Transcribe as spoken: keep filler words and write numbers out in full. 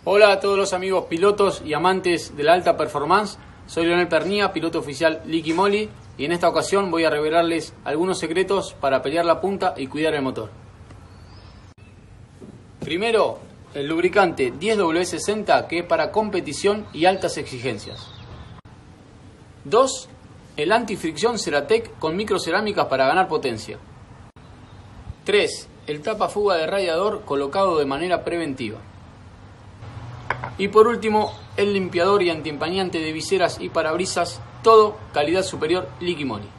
Hola a todos los amigos pilotos y amantes de la alta performance. Soy Leonel Pernía, piloto oficial Liqui Moly, y en esta ocasión voy a revelarles algunos secretos para pelear la punta y cuidar el motor. Primero, el lubricante diez W sesenta, que es para competición y altas exigencias. Dos, el antifricción Ceratec con microcerámicas para ganar potencia. Tres, el tapa-fuga de radiador colocado de manera preventiva. Y por último, el limpiador y antiempañante de viseras y parabrisas, todo calidad superior Liqui Moly.